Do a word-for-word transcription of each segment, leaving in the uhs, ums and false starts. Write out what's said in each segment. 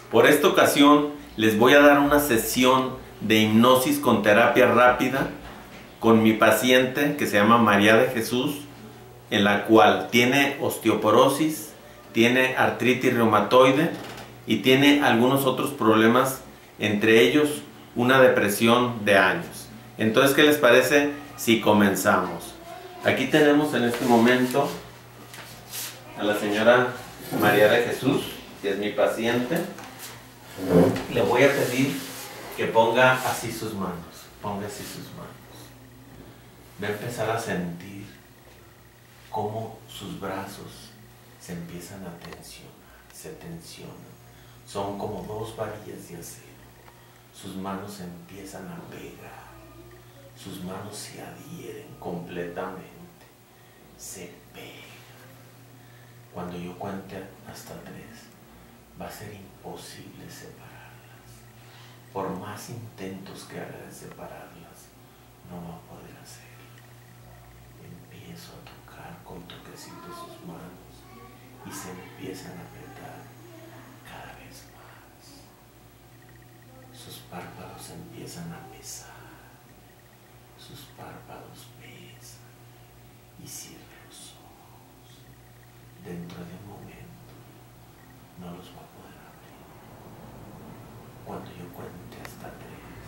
Por esta ocasión les voy a dar una sesión de hipnosis con terapia rápida con mi paciente que se llama María de Jesús, en la cual tiene osteoporosis, tiene artritis reumatoide y tiene algunos otros problemas, entre ellos una depresión de años. Entonces, ¿qué les parece si comenzamos? Aquí tenemos en este momento a la señora María de Jesús, que es mi paciente. Le voy a pedir que ponga así sus manos, ponga así sus manos. Va a empezar a sentir cómo sus brazos se empiezan a tensionar, se tensionan. Son como dos varillas de acero. Sus manos se empiezan a pegar, sus manos se adhieren completamente, se pegan. Cuando yo cuente hasta tres, va a ser imposible separarlas. Por más intentos que haga de separarlas, no va a poder hacerlo. Empiezo a tocar con toquecitos sus manos y se empiezan a apretar cada vez más. Sus párpados empiezan a pesar, sus párpados pesan y cierra los ojos. Dentro de un momento no los va a poder abrir. Cuando yo cuente hasta tres,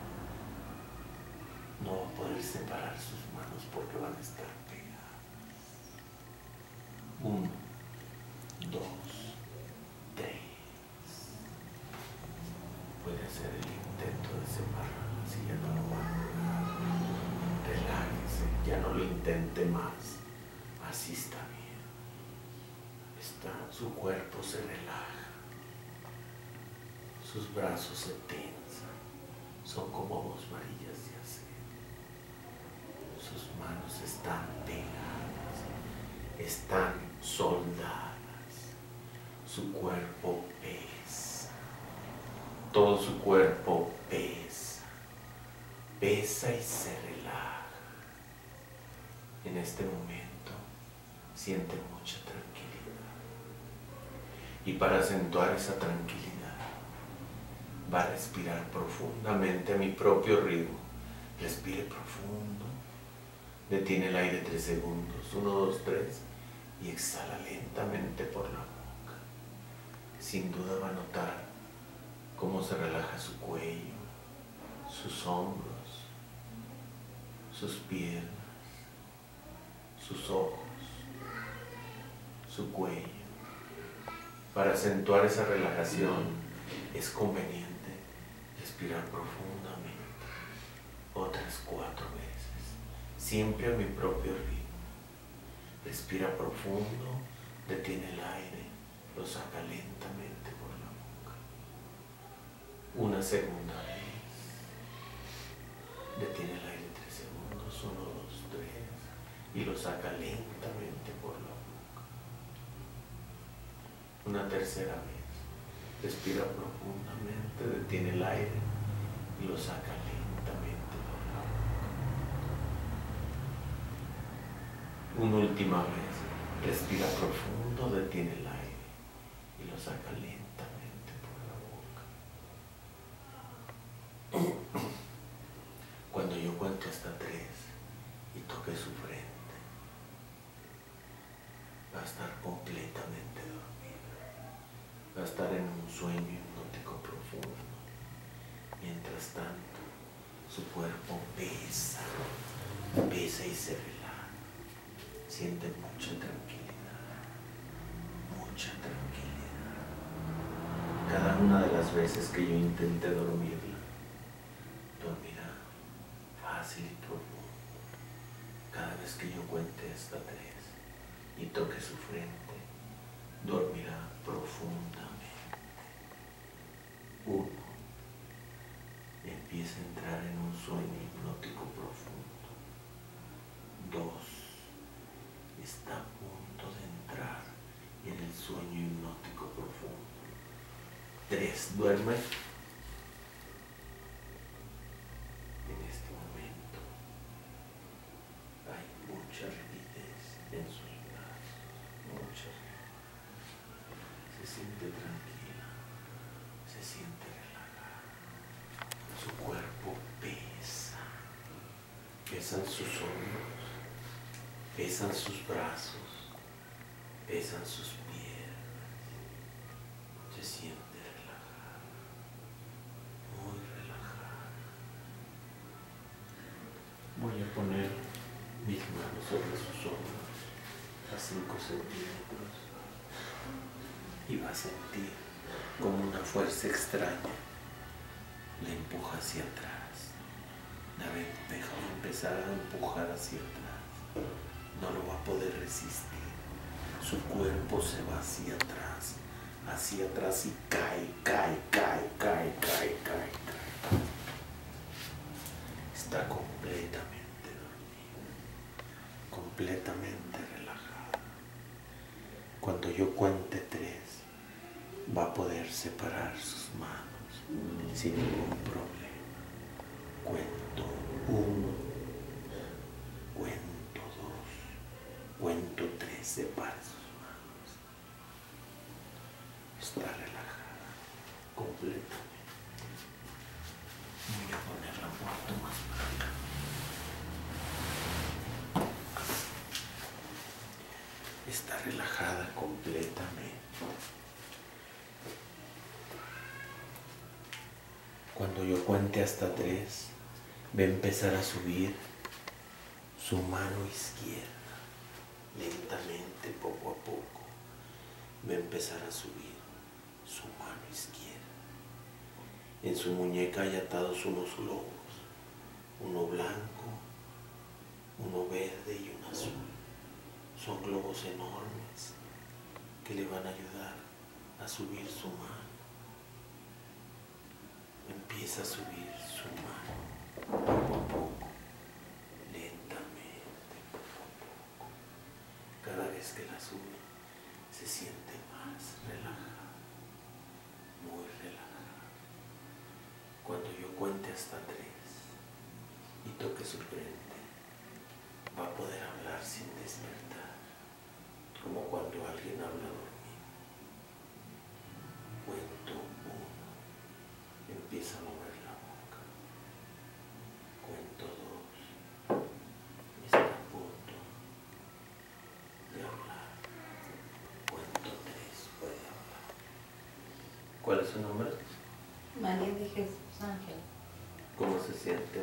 no va a poder separar sus manos porque van a estar pegadas. Uno, dos, tres. Puede hacer el intento de separarlas y ya no lo va a lograr. Relájese, ya no lo intente más. Así está bien. Está, su cuerpo se relaja. Sus brazos se tensan. Son como dos varillas de acero. Sus manos están pegadas. Están soldadas. Su cuerpo pesa. Todo su cuerpo pesa. Pesa y se relaja. En este momento siente mucha tranquilidad. Y para acentuar esa tranquilidad, va a respirar profundamente a mi propio ritmo. Respire profundo. Detiene el aire tres segundos. Uno, dos, tres. Y exhala lentamente por la boca. Sin duda va a notar cómo se relaja su cuello, sus hombros, sus piernas, sus ojos, su cuello. Para acentuar esa relajación es conveniente respirar profundamente otras cuatro veces, siempre a mi propio ritmo. Respira profundo, detiene el aire, lo saca lentamente por la boca. Una segunda vez, detiene el aire tres segundos, uno, dos, tres, y lo saca lentamente por la boca. Una tercera vez, respira profundamente, detiene el aire y lo saca lentamente por la boca. Una última vez, respira profundo, detiene el aire y lo saca lentamente por la boca. Cuando yo cuente hasta tres y toque su frente, va a estar completamente dormida. Va a estar en un sueño hipnótico profundo. Mientras tanto, su cuerpo pesa, pesa y se relaja. Siente mucha tranquilidad, mucha tranquilidad. Cada una de las veces que yo intente dormirla, dormirá fácil y profundo. Cada vez que yo cuente hasta tres y toque su frente, dormirá profundamente. Uno. Empieza a entrar en un sueño hipnótico profundo. Dos. Está a punto de entrar en el sueño hipnótico profundo. Tres. Duerme. En este momento hay mucha rigidez en sus brazos. Mucha rigidez. Se siente tranquila. Se siente relajada. Su cuerpo pesa. Pesan sus hombros. Pesan sus brazos. Pesan sus piernas. Se siente relajada. Muy relajada. Voy a poner mis manos sobre sus hombros a cinco centímetros y va a sentir como una fuerza extraña le empuja hacia atrás. La va a empezar a empujar hacia atrás. No lo va a poder resistir. Su cuerpo se va hacia atrás, hacia atrás y cae, cae, cae, cae, cae, cae, cae. Está completamente dormida, completamente relajada. Cuando yo cuente tres, va a poder separar sus manos sin ningún problema. Cuento uno, cuento dos, cuento tres, separa sus manos. Está relajada completamente. Voy a poner la foto más para acá. Está relajada completamente. Cuando yo cuente hasta tres, va a empezar a subir su mano izquierda, lentamente, poco a poco. Va a empezar a subir su mano izquierda. En su muñeca hay atados unos globos, uno blanco, uno verde y uno azul. Son globos enormes que le van a ayudar a subir su mano. Empieza a subir su mano poco a poco, lentamente, poco a poco. Cada vez que la sube, se siente más relajada, muy relajada. Cuando yo cuente hasta tres y toque su frente, va a poder hablar sin despertar, como cuando alguien habla dormido. Cuento uno. Empieza a mover la boca. Cuento dos. Está a punto de hablar. Cuento tres. Puede hablar. ¿Cuál es su nombre? María de Jesús Ángel. ¿Cómo se siente?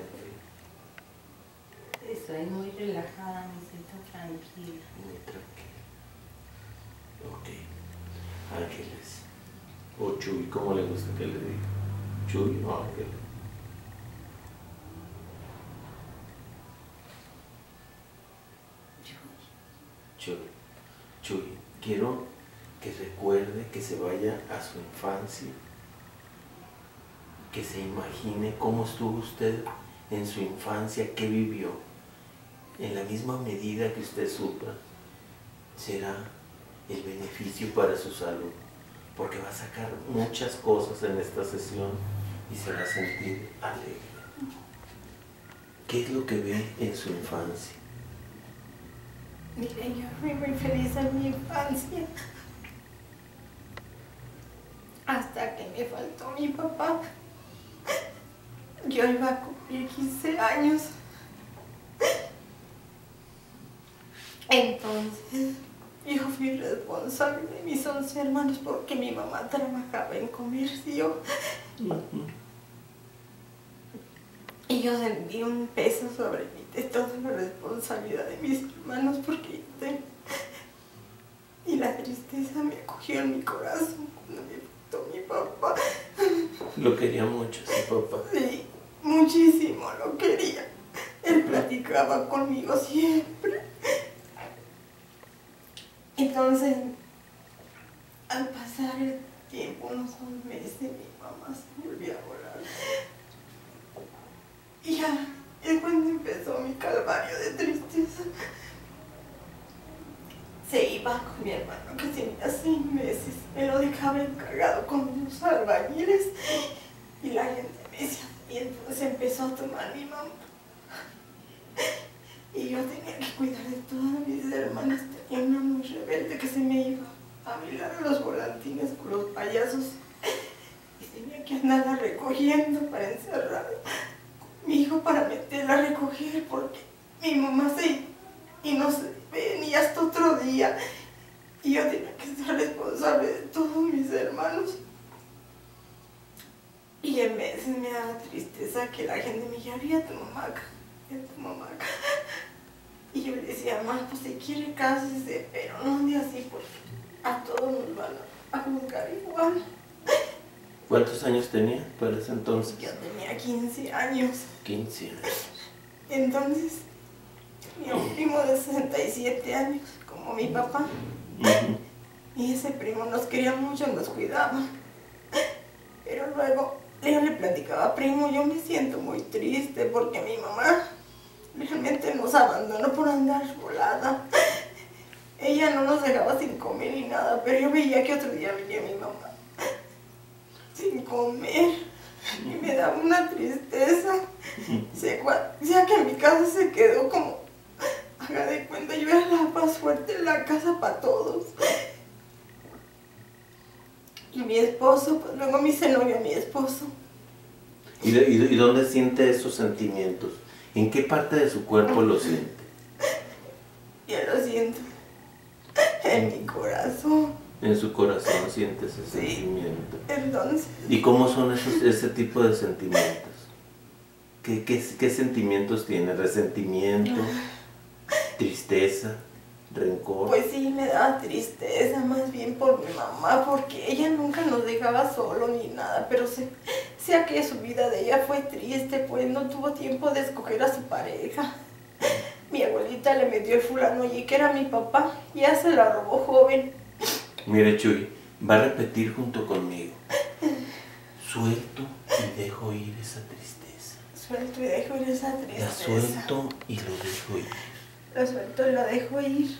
Estoy muy relajada, me siento tranquila. Muy tranquila. Ok. Ángeles. O Chuy, ¿cómo le gusta que le diga? Chuy o Ángel. Chuy. Chuy, quiero que recuerde, que se vaya a su infancia, que se imagine cómo estuvo usted en su infancia, qué vivió. En la misma medida que usted supra, será el beneficio para su salud, porque va a sacar muchas cosas en esta sesión y se va a sentir alegre. ¿Qué es lo que ve en su infancia? Mire, yo fui muy feliz en mi infancia, hasta que me faltó mi papá. Yo iba a cumplir quince años. Entonces, yo fui responsable de mis once hermanos porque mi mamá trabajaba en comercio. Uh-huh. Y yo sentí un peso sobre mí de toda la responsabilidad de mis hermanos porque yo tengo... Y la tristeza me cogió en mi corazón cuando me faltó mi papá. Lo quería mucho, sí, papá. Sí, muchísimo lo quería. Él platicaba conmigo siempre. Entonces, al pasar el tiempo, unos dos meses, mi mamá se volvió a volar. Y ya es cuando empezó mi calvario de tristeza. Se iba con mi hermano que tenía seis meses, me lo dejaba encargado con los albañiles y la gente me decía, y entonces empezó a tomar mi mamá. Y yo tenía que cuidar de todas mis hermanas. Tenía una muy rebelde que se me iba a bailar a los volantines con los payasos. Y tenía que andarla recogiendo para encerrar a mi hijo para meterla a recoger porque mi mamá se y no se ve ni hasta otro día y yo tenía que ser responsable de todos mis hermanos. Y en veces me daba tristeza que la gente me dijera, "Vi a tu mamá acá, vi a tu mamá acá". Y yo le decía, "Mamá, pues si quiere cásese, pero no ande así porque a todos nos van a juzgar igual". ¿Cuántos años tenía para ese entonces? Yo tenía quince años. quince años. Entonces, mi un primo de sesenta y siete años, como mi papá, Uh-huh. y ese primo nos quería mucho, nos cuidaba. Pero luego yo le platicaba, "Primo, yo me siento muy triste porque mi mamá realmente nos abandonó por andar volada. Ella no nos dejaba sin comer ni nada, pero yo veía que otro día venía mi mamá sin comer y me daba una tristeza. Se, ya que en mi casa se quedó como, haga de cuenta, yo era la más fuerte en la casa para todos. Y mi esposo, pues luego me hice novio a mi esposo. ¿Y, de, y, de, ¿Y dónde siente esos sentimientos? ¿En qué parte de su cuerpo lo siente? Yo lo siento en mi corazón. En su corazón siente ese Sí. sentimiento. Entonces, ¿Y cómo son esos, ese tipo de sentimientos? ¿Qué, qué, qué sentimientos tiene? ¿Resentimiento? ¿Tristeza? ¿Rencor? pues sí, me daba tristeza más bien por mi mamá, porque ella nunca nos dejaba solos ni nada, pero sé, sea que su vida de ella fue triste, pues no tuvo tiempo de escoger a su pareja. Mi abuelita le metió el fulano allí, que era mi papá, ya se la robó joven. Mire, Chuy, va a repetir junto conmigo. Suelto y dejo ir esa tristeza. Suelto y dejo ir esa tristeza. La suelto y lo dejo ir. La suelto y la dejo ir.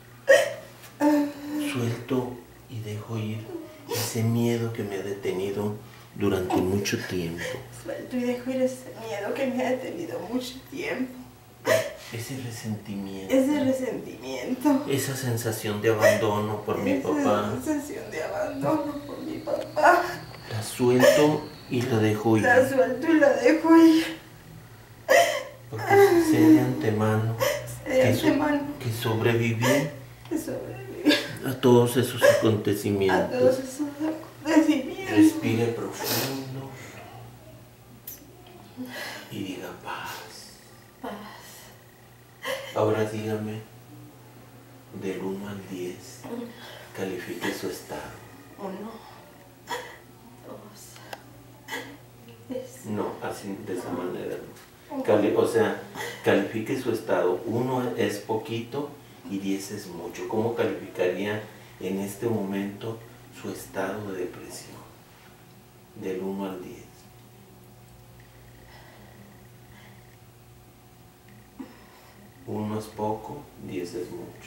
Suelto y dejo ir ese miedo que me ha detenido durante mucho tiempo. Suelto y dejo ir ese miedo que me ha detenido mucho tiempo. Ese resentimiento. Ese resentimiento. Esa sensación de abandono por mi Esa papá. sensación de abandono por mi papá. La suelto y la dejo ir. La suelto y la dejo ir. Porque sé de antemano, Sé de que, so antemano que sobreviví que sobreviví a todos esos a acontecimientos. todos esos acontecimientos. Respire profundo y diga paz. Paz. Ahora dígame, del uno al diez, califique su estado. Uno, dos, tres. No, así, de esa manera. Cali o sea, califique su estado. uno es poquito y diez es mucho. ¿Cómo calificaría en este momento su estado de depresión? Del uno al diez. uno es poco, diez es mucho.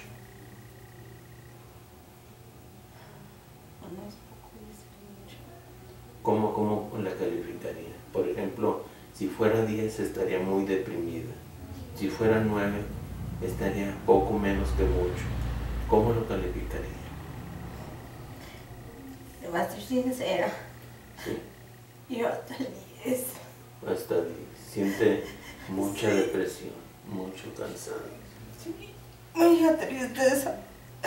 Uno es poco, diez es mucho. ¿Cómo, cómo la calificaría? Por ejemplo, si fuera diez estaría muy deprimida. Si fuera nueve estaría poco menos que mucho. ¿Cómo lo calificaría? Te voy a ser sincera. Sí, Yo hasta el diez. hasta diez. Siente mucha Sí. depresión, mucho cansancio. Sí, mucha tristeza.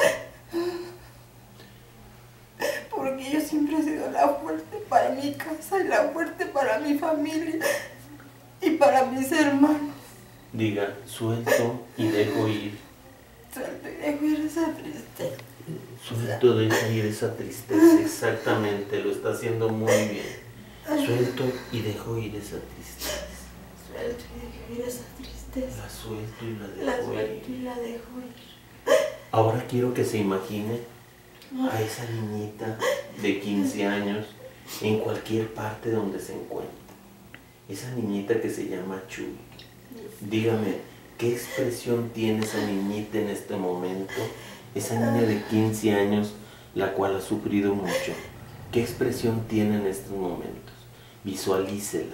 Porque yo siempre he sido la fuerte para mi casa y la fuerte para mi familia y para mis hermanos. Diga, suelto y dejo ir. Suelto y dejo ir esa tristeza. Suelto, dejo ir esa tristeza. Exactamente, lo está haciendo muy bien. Suelto y dejo ir esa tristeza. Suelto y dejo ir esa tristeza. La suelto y la dejo La ir. suelto y la dejo ir. Ahora quiero que se imagine a esa niñita de quince años en cualquier parte donde se encuentre. Esa niñita que se llama Chuy. Dígame, ¿qué expresión tiene esa niñita en este momento? Esa niña de quince años, la cual ha sufrido mucho. ¿Qué expresión tiene en estos momentos? Visualícela.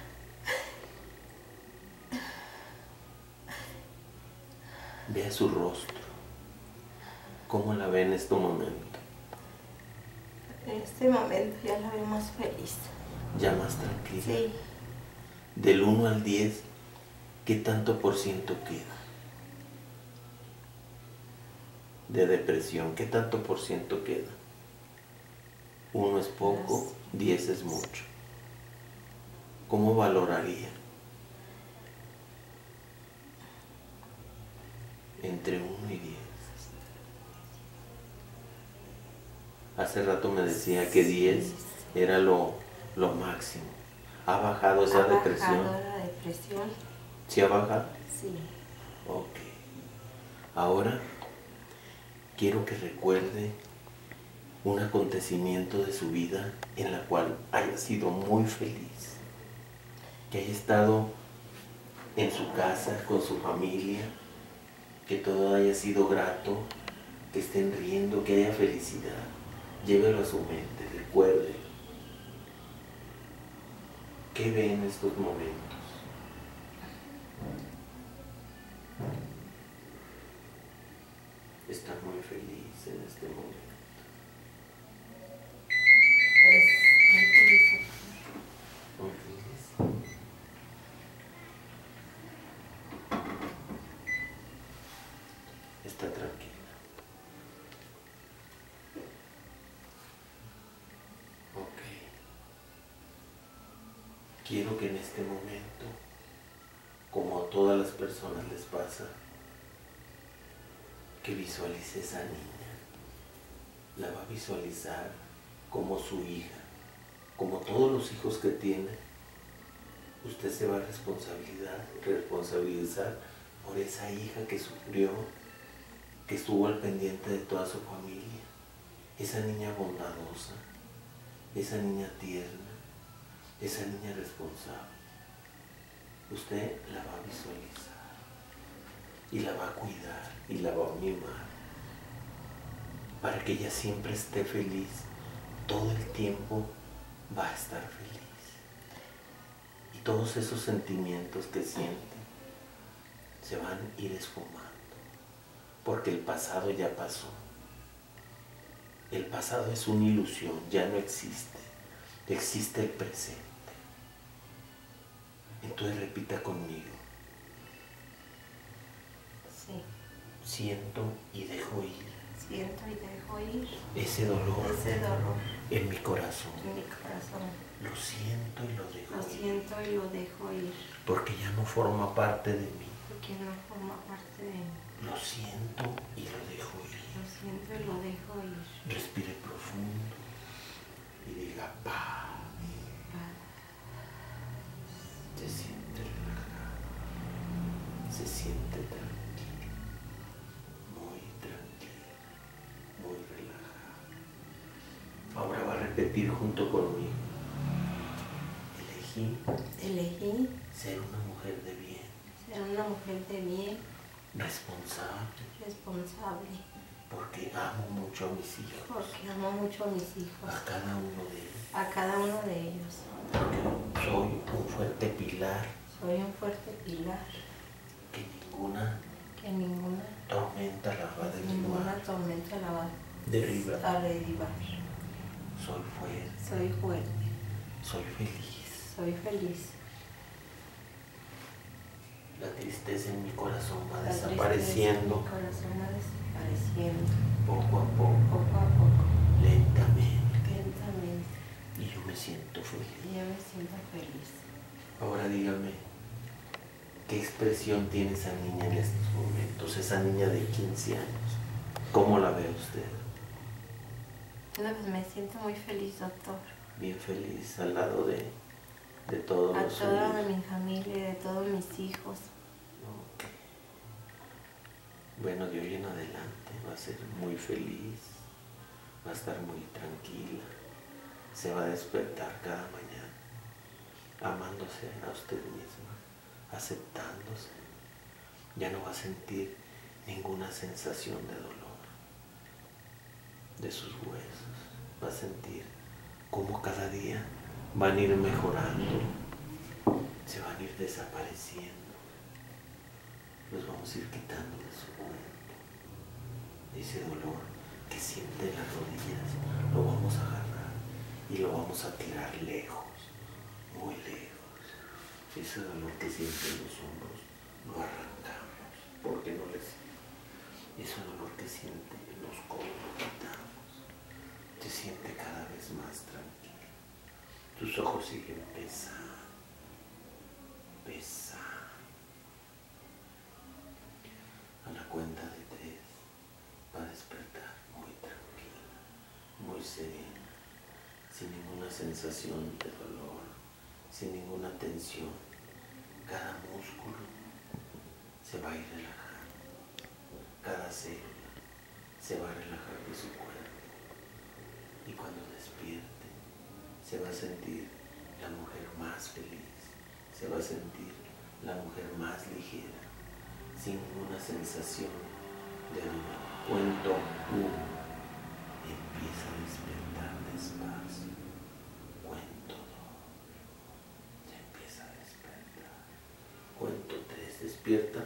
Vea su rostro. ¿Cómo la ve en este momento? En este momento ya la veo más feliz. ¿Ya más tranquila? Sí. Del uno al diez, ¿qué tanto por ciento queda? De depresión, ¿qué tanto por ciento queda? Uno es poco, diez es mucho. ¿Cómo valoraría? Entre uno y diez. Hace rato me decía que diez era lo, lo máximo. ¿Ha bajado esa ¿Ha depresión? bajado la depresión? ¿Sí ha bajado? Sí. Ok. Ahora quiero que recuerde un acontecimiento de su vida en la cual haya sido muy feliz, que haya estado en su casa, con su familia, que todo haya sido grato, que estén riendo, que haya felicidad. Llévelo a su mente, recuerde. ¿Qué ve en estos momentos? Está muy feliz en este momento. Es muy feliz. Muy feliz. Está tranquila. Ok. Quiero que en este momento, como a todas las personas les pasa, que visualice esa niña. La va a visualizar como su hija, como todos los hijos que tiene. Usted se va a responsabilidad, responsabilizar por esa hija que sufrió, que estuvo al pendiente de toda su familia, esa niña bondadosa, esa niña tierna, esa niña responsable. Usted la va a visualizar y la va a cuidar y la va a mimar para que ella siempre esté feliz. Todo el tiempo va a estar feliz. Y todos esos sentimientos que siente se van a ir esfumando, porque el pasado ya pasó. El pasado es una ilusión, ya no existe. Existe el presente. Entonces repita conmigo. Sí. Siento y dejo ir Siento y dejo ir ese dolor ese dolor en mi corazón. en mi corazón. Lo siento y lo dejo Lo ir. siento y lo dejo ir Porque ya no forma parte de mí. porque no forma parte de mí. Lo siento y lo dejo ir. Lo siento y lo dejo ir. Respire profundo y diga paz. Se siente relajado. Se siente tranquilo. Muy tranquilo. Muy relajado. Ahora va a repetir junto conmigo. Elegí Elegí ser una mujer de bien, ser una mujer de bien, responsable, responsable, porque amo mucho a mis hijos, porque amo mucho a mis hijos, a cada uno de ellos, a cada uno de ellos. porque soy un fuerte pilar Soy un fuerte pilar que ninguna que ninguna, tormenta la va a ninguna derribar. tormenta la va Derribar. a derribar. Soy fuerte, Soy fuerte, soy feliz. soy feliz. La tristeza en mi corazón va La tristeza desapareciendo en mi corazón va desapareciendo poco a poco, poco a poco, lentamente, lentamente, y yo me siento feliz. y yo me siento feliz. Ahora dígame, ¿qué expresión tiene esa niña en estos momentos? Esa niña de quince años. ¿Cómo la ve usted? No, pues me siento muy feliz, doctor. Bien feliz, al lado de, de todos A los toda suyos. mi familia y de todos mis hijos. Ok. Bueno, de hoy en adelante va a ser muy feliz, va a estar muy tranquila, se va a despertar cada mañana, amándose a usted misma, aceptándose. Ya no va a sentir ninguna sensación de dolor de sus huesos, va a sentir cómo cada día van a ir mejorando, se van a ir desapareciendo, los vamos a ir quitando de su cuerpo. Ese dolor que siente en las rodillas lo vamos a agarrar y lo vamos a tirar lejos, Ese dolor que sienten los hombros lo arrancamos porque no les... Ese dolor que sienten los codos lo quitamos. Te siente cada vez más tranquilo. Tus ojos siguen pesando, pesando. A la cuenta de tres va a despertar muy tranquila, muy serena, sin ninguna sensación de dolor, sin ninguna tensión. Cada músculo se va a ir relajando, cada célula se va a relajar de su cuerpo, y cuando despierte se va a sentir la mujer más feliz, se va a sentir la mujer más ligera, sin ninguna sensación de dolor. Cuento uno, empieza a despertar despacio. Cuento dos, se empieza a despertar. Cuento tres, despierta.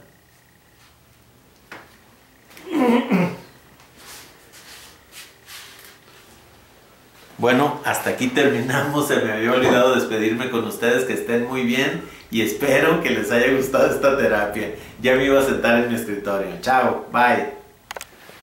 Bueno, hasta aquí terminamos. Se me había olvidado despedirme con ustedes. Que estén muy bien y espero que les haya gustado esta terapia. Ya me iba a sentar en mi escritorio. Chao, bye.